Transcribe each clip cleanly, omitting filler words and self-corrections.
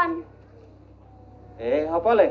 Pon. Apa le?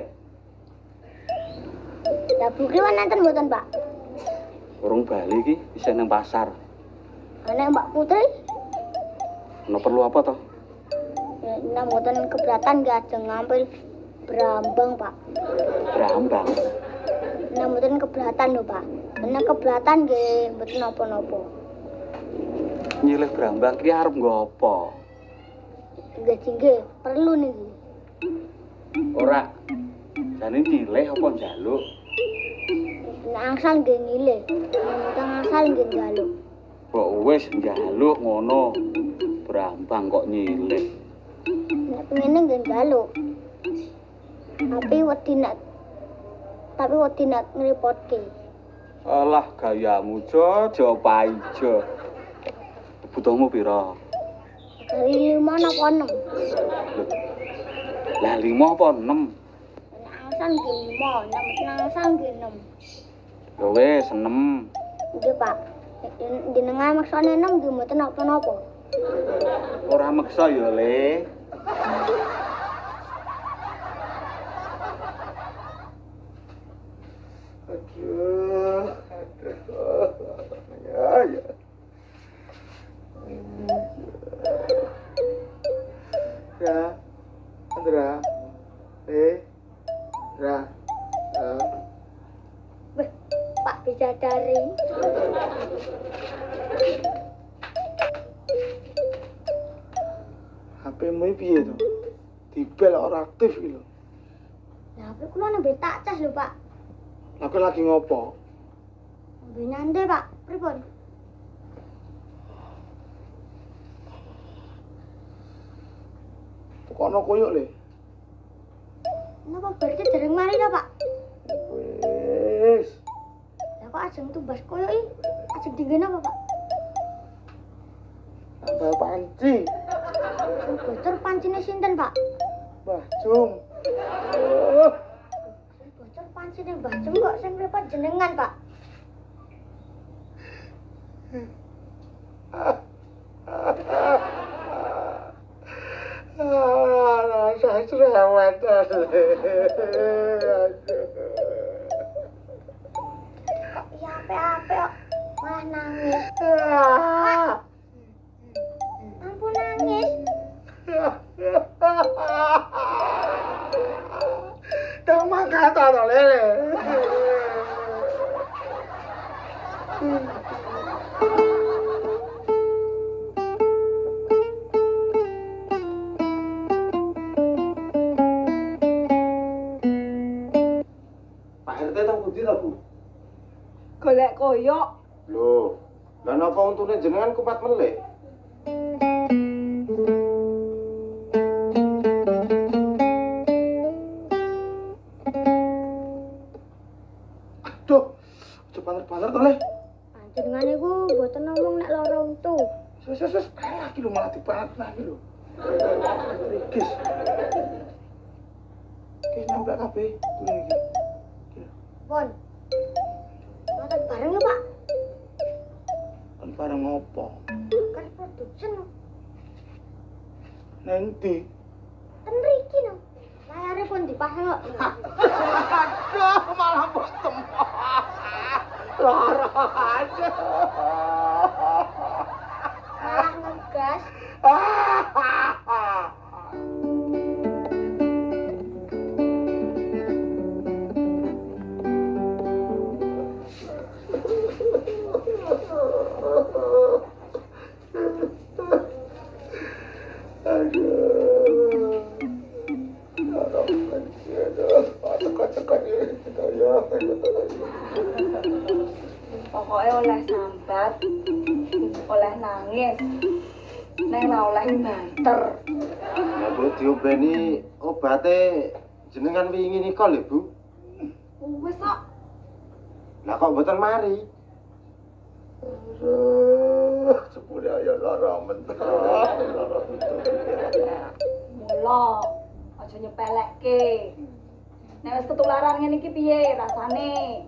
Lah bukliwan nenten mboten, Pak? Urung bali iki isih nang pasar. Ana Mbak Putri? Ono perlu apa toh? Nah mboten keberatan nggih ajeng ngampil Brambang, Pak. Brambang. Nah mboten keberatan lho, Pak. Nek keberatan nggih mboten napa-napa. Nyilih Brambang ki arep nggo apa? Nggih, perlu niki. Ora. Jane nyilih apa njaluk? Nek angsal nggih nyilih. Nek angsal nggih njaluk. Kok wis njaluk ngono. Brambang kok nyilih. Nek pengene nggih njaluk. Tapi wedi nek ngrepotke. Alah gayamu Jo paijo. Butuhmu pira? Dari 5 napa 6? Lah 5 apa 6? Nek angsal nggih 5, nek angsal nggih 6. Ya wis 6. Nggih, Pak. Jenengan maksane 6 nggih mboten napa-napa. Ora meksa ya, Le. Aduh. Ya. Ya. Andra. Ra. Weh, Pak Bidadari. HP-mu piye to? Dibel ora aktif iki lho. Lah HP kula nembe tak cas lho, Pak. Aku lagi ngopo? Nembe nyande, Pak. Pripun? Tukono koyok le. Napa berarti dereng mari ta, Pak? Wis. Lah kok ajeng tumbas koyo iki? Ajeng dingin apa, Pak? Tambah panci. Sing bocor pancine sinten, Pak? Mbah Jum. Sing bocor pancine Mbah Jum kok sing repot jenengan, Pak? Saya cerewet. Ya ape-ape kok malah nangis. Ampun nangis. Tama kata to lele. Pak RT tau pundi to, Bu? Golek koyok. Loh, lah napa untune jenengan kupat melek? Aduh, aja paner-paner to, Le. Panjenengan niku mboten ngomong nek lara untu. Wis, kalah iki lho malah dipanet lagi lho. Rigis. Oke, nambah kabeh. Turun iki. Pon. Makan bareng ya, Pak? Kan bareng ngopo? Kan production. Nanti. Ten mriki no. Layare pun dipasang kok. Aduh, malah bosem. Lara aja. Malah ngegas. Pokoknya oleh sambat, oleh nangis, neng ra oleh banter. Ya Bu, diobeni obate jenengan wingi nika lho, Bu. Wis kok. Lah kok mboten mari? Sepule ayo lara mentek. Lara Mula aja nyepelekke. Nek wis ketularan ngene iki piye rasane?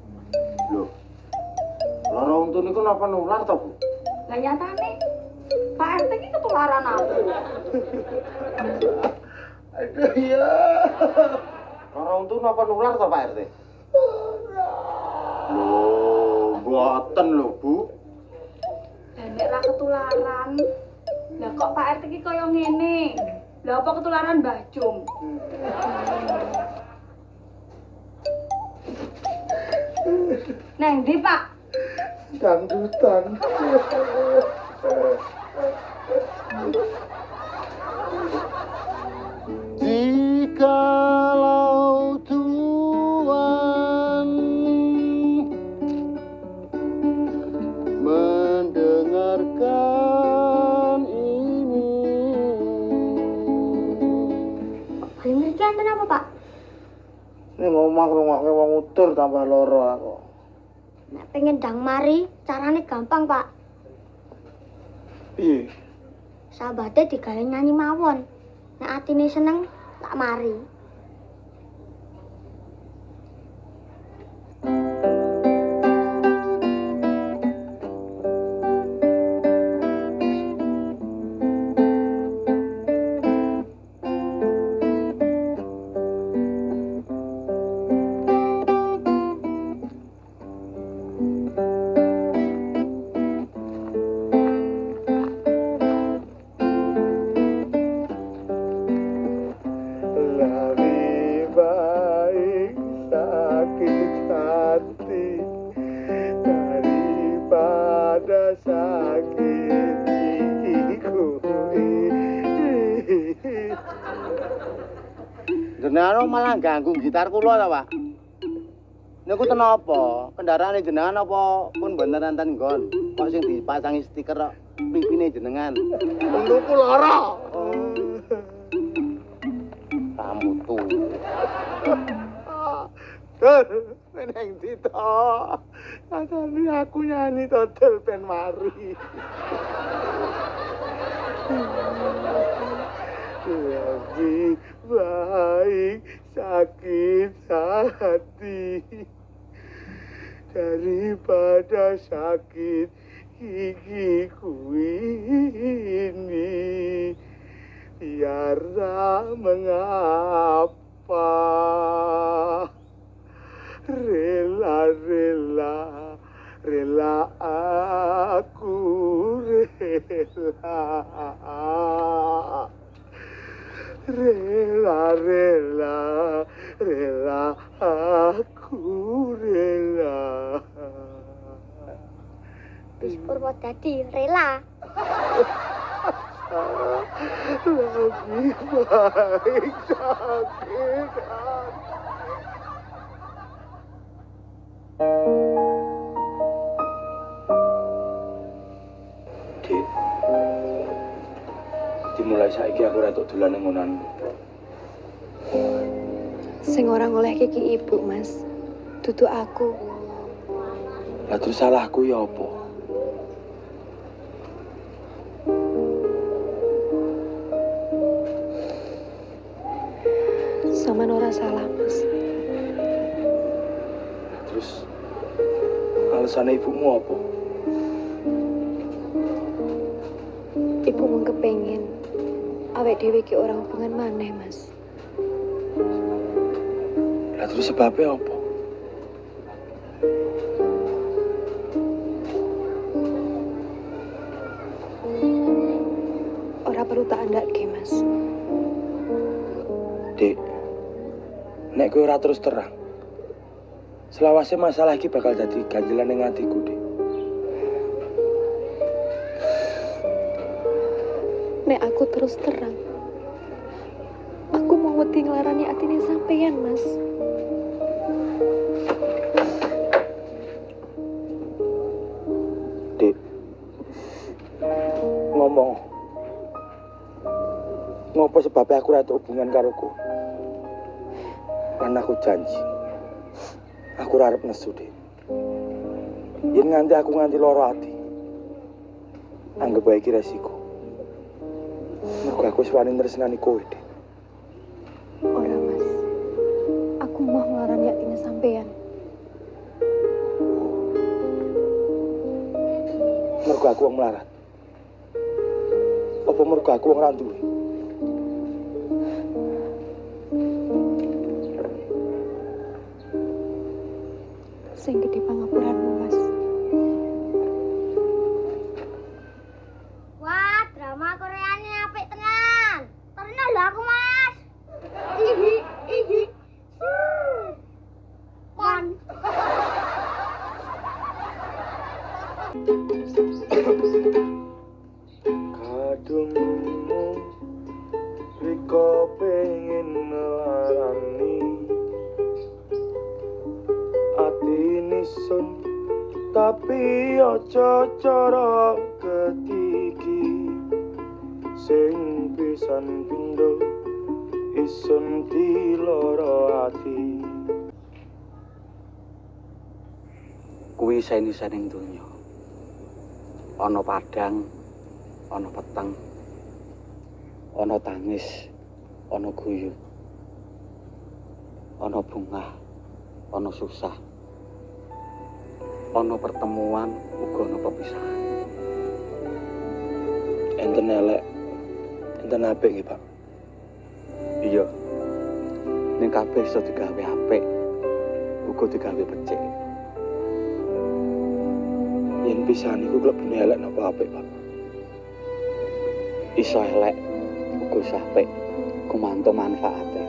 Lho. Lara untu niku napa nular to, Bu? Lah nyatane Pak RT iki ketularan aku. Aduh ya. Orang tuh napa nular to Pak RT? Loh, mboten lho, Bu. Nek ra ketularan. Lah kok Pak RT iki kaya ngene? Lah apa ketularan Mbah Jum? Neng ndi, Pak? Dangdutan. Jikalau Tuhan mendengarkan ini. Paling mriki enten apa, Pak? Ini ngomong ngrungokke wong utur tambah loro aku. Nek pengen ndang mari, carane gampang, Pak. Piye? Sahabate digawe nyanyi mawon. Nek atine seneng, tak mari. Lebih baik sakit hati daripada sakit gigiku ini. Jenengan malah ganggu gitar kula ta, Pak? Niku ten apa? Kendaraane jenengan apa pun beneran ten nggon? Kok sing dipasangi stiker kok pipine jenengan? Untukku lara. Kamu tuh. Meneng Tito. Katanya aku nyanyi total pen mari. Lebih baik sakit hati daripada sakit gigiku ini. Biarlah mengapa rela aku rela aku rela. Bis Purwodadi rela. Lebih baik sakit hati. Dik, dimulai saiki aku ora tok dolan nang ngonan. Sing ora ngolehke ki ibu, Mas. Dudu aku. Lah terus salahku ya apa? Sampeyan ora salah, Mas. Terus alasan ibumu apa? Ibu mung kepengin awake dhewe ki ora hubungan maneh, Mas. Lah terus sebabnya apa? Ora perlu tak andake, Mas. Dik, nek kowe ora terus terang, selawase masalah iki bakal dadi ganjelan ning atiku, Dik. Nek aku terus terang, aku mau wedi nglarani atine sampeyan, Mas. Dik, ngomong. Ngopo sebabnya aku ora ada hubungan karo kowe? Lan aku janji. Aku ora arep nesu, Dik. Yen nganti aku nganti loro ati. Anggap wae iki resiko. Mergo aku wis wani tresnani kowe, Dik. Ora, Mas. Aku mau nglarani atine sampeyan. Mergo aku wong melarat. Apa mergo aku wong ra duwe? Sing gede pangapuranmu, Mas. Wah, drama Koreane apik tenan. Ternyata lho aku, Mas. Ihi, ihi. Kon. Kadungmu riko pengen ngelarani ati nisun tapi aja cara ketiki sing pisan pindho isun diloro ati kuwi saini-saining donya ana padang ana peteng ana tangis ana guyu ana bungah ana susah ana pertemuan uga ana pepisahan enten elek enten apik nggih Pak. iya ning kabeh iso digawe apik uga digawe becik Yen pisan iku klebune elek napa apik Pak? iso elek uga iso apik gumantung manfaate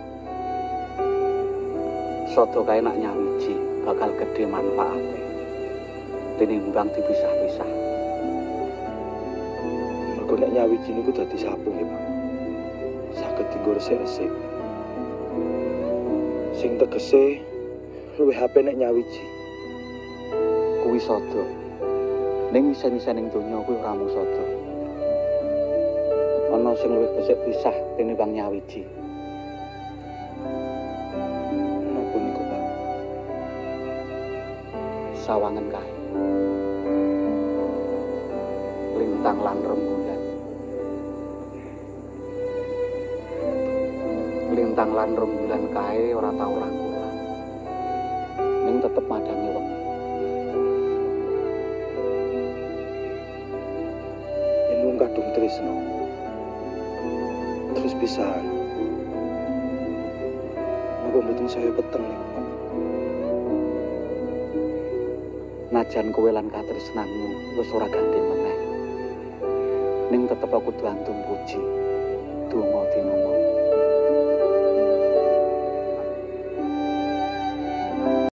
sodo kae nak nyawiji bakal gede manfaate tinimbang dipisah-pisah Mergo nek nyawiji niku dadi sapu nggih Pak. Saged dienggo resik-resik. Sing tegese luwih apik nek nyawiji. kuwi sodo ning isen-isening donya kuwi ora mung sodo ana sing luwih becik pisah tinimbang nyawiji Napa niku Pak? sawangen kae lintang lan rembulan lintang lan rembulan kae ora tau rangkulan ning tetep madangi wengi Yen wong kadung tresno. Terus pisahan. Napa mboten saya peteng niku Pak? najan kowe lan katresnanmu wis ora ganti meneh ning tetep aku kudu antum puji donga dinunga